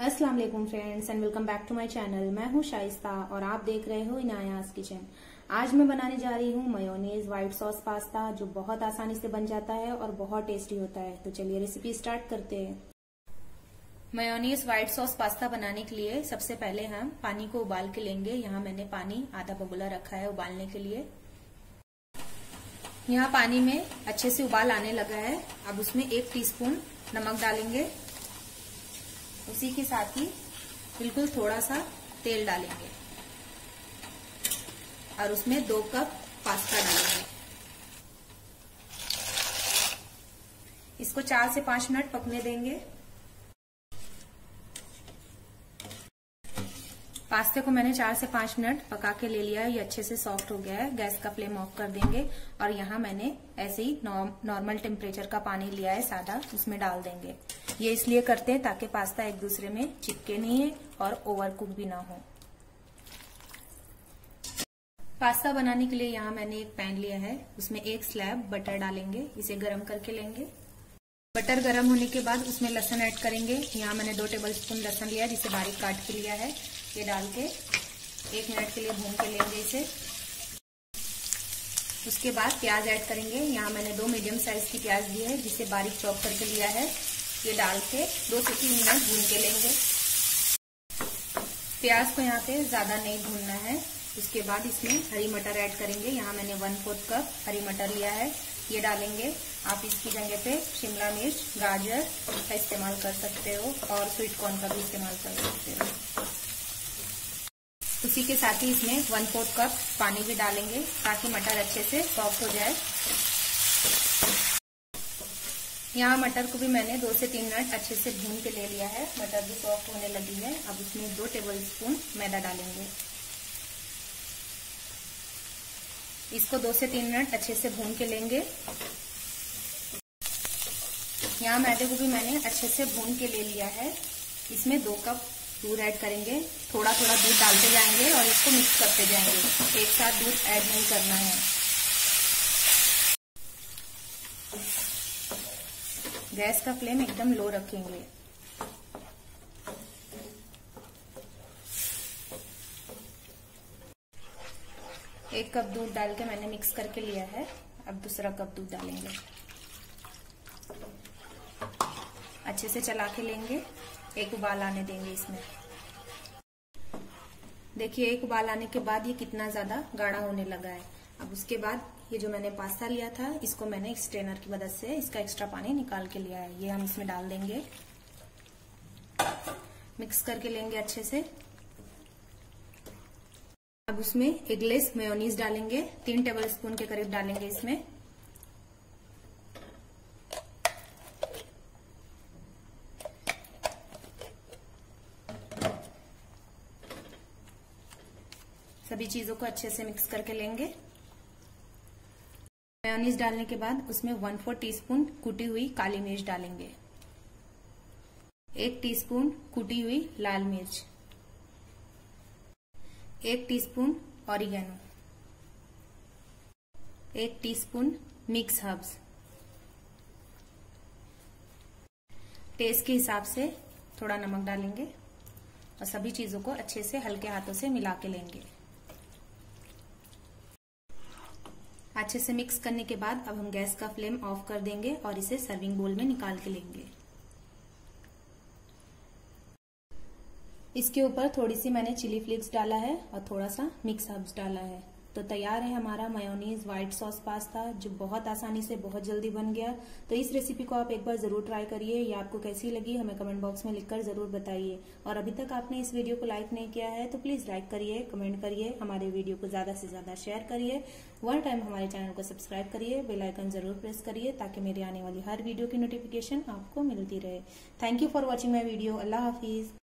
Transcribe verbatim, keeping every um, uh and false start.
अस्सलाम वालेकुम friends and welcome back to my channel. मैं हूं शाइस्ता और आप देख रहे हो इनायाज किचन। आज मैं बनाने जा रही हूं मेयोनीज व्हाइट सॉस पास्ता, जो बहुत आसानी से बन जाता है और बहुत टेस्टी होता है। तो चलिए रेसिपी स्टार्ट करते हैं। मेयोनीज व्हाइट सॉस पास्ता बनाने के लिए सबसे पहले हम पानी को उबाल के लेंगे। यहाँ मैंने पानी आधा बगुला रखा है उबालने के लिए। यहाँ पानी में अच्छे से उबाल आने लगा है। अब उसमें एक टीस्पून नमक डालेंगे, उसी के साथ ही बिल्कुल थोड़ा सा तेल डालेंगे और उसमें दो कप पास्ता डालेंगे। इसको चार से पांच मिनट पकने देंगे। पास्ते को मैंने चार से पांच मिनट पका के ले लिया है। ये अच्छे से सॉफ्ट हो गया है। गैस का फ्लेम ऑफ कर देंगे और यहाँ मैंने ऐसे ही नॉर्मल टेम्परेचर का पानी लिया है सादा, उसमें डाल देंगे। ये इसलिए करते हैं ताकि पास्ता एक दूसरे में चिपके नहीं है और ओवर कुक भी ना हो। पास्ता बनाने के लिए यहाँ मैंने एक पैन लिया है, उसमें एक स्लैब बटर डालेंगे। इसे गर्म करके लेंगे। बटर गर्म होने के बाद उसमें लहसुन ऐड करेंगे। यहाँ मैंने दो टेबल स्पून लहसुन लिया, जिसे बारीक काट के लिया है। ये डाल के एक मिनट के लिए भून के लेंगे इसे। उसके बाद प्याज ऐड करेंगे। यहाँ मैंने दो मीडियम साइज की प्याज ली है, जिसे बारीक चॉप करके लिया है। ये डाल के दो से तीन मिनट भून के लेंगे। प्याज को यहाँ पे ज्यादा नहीं भूनना है। उसके बाद इसमें हरी मटर ऐड करेंगे। यहाँ मैंने वन फोर्थ कप हरी मटर लिया है, ये डालेंगे। आप इसकी जगह पे शिमला मिर्च, गाजर का इस्तेमाल कर सकते हो और स्वीट कॉर्न का भी इस्तेमाल कर सकते हो। उसी के साथ ही इसमें वन फोर्थ कप पानी भी डालेंगे ताकि मटर अच्छे से सॉफ्ट हो जाए। यहाँ मटर को भी मैंने दो से तीन मिनट अच्छे से भून के ले लिया है। मटर भी सॉफ्ट होने लगी है। अब इसमें दो टेबल स्पून मैदा डालेंगे। इसको दो से तीन मिनट अच्छे से भून के लेंगे। यहाँ मैदे को भी मैंने अच्छे से भून के ले लिया है। इसमें दो कप दूध ऐड करेंगे। थोड़ा थोड़ा दूध डालते जाएंगे और इसको मिक्स करते जाएंगे। एक साथ दूध ऐड नहीं करना है। गैस का फ्लेम एकदम लो रखेंगे। एक कप दूध डाल के मैंने मिक्स करके लिया है। अब दूसरा कप दूध डालेंगे। अच्छे से चला के लेंगे। एक उबाल आने देंगे इसमें। देखिए एक उबाल आने के बाद ये कितना ज्यादा गाढ़ा होने लगा है। अब उसके बाद ये जो मैंने पास्ता लिया था, इसको मैंने स्ट्रेनर की मदद से इसका एक्स्ट्रा पानी निकाल के लिया है। ये हम इसमें डाल देंगे। मिक्स करके लेंगे अच्छे से। अब उसमें एक गिलास मेयोनीज डालेंगे। तीन टेबल स्पून के करीब डालेंगे इसमें। सभी चीजों को अच्छे से मिक्स करके लेंगे। मेयोनीज डालने के बाद उसमें वन फोर टीस्पून कुटी हुई काली मिर्च डालेंगे। एक टीस्पून कुटी हुई लाल मिर्च, एक टीस्पून ऑरिगेनो, एक टीस्पून मिक्स हर्ब्स। टेस्ट के हिसाब से थोड़ा नमक डालेंगे और सभी चीजों को अच्छे से हल्के हाथों से मिला के लेंगे। अच्छे से मिक्स करने के बाद अब हम गैस का फ्लेम ऑफ कर देंगे और इसे सर्विंग बोल में निकाल के लेंगे। इसके ऊपर थोड़ी सी मैंने चिली फ्लेक्स डाला है और थोड़ा सा मिक्स हर्ब्स डाला है। तो तैयार है हमारा मेयोनीज व्हाइट सॉस पास्ता, जो बहुत आसानी से बहुत जल्दी बन गया। तो इस रेसिपी को आप एक बार जरूर ट्राई करिए। ये आपको कैसी लगी हमें कमेंट बॉक्स में लिखकर जरूर बताइए। और अभी तक आपने इस वीडियो को लाइक नहीं किया है तो प्लीज लाइक करिए, कमेंट करिए, हमारे वीडियो को ज्यादा से ज्यादा शेयर करिए। वन टाइम हमारे चैनल को सब्सक्राइब करिए, बेल आइकन जरूर प्रेस करिए ताकि मेरी आने वाली हर वीडियो की नोटिफिकेशन आपको मिलती रहे। Thank you for watching my video. अल्लाह हाफिज।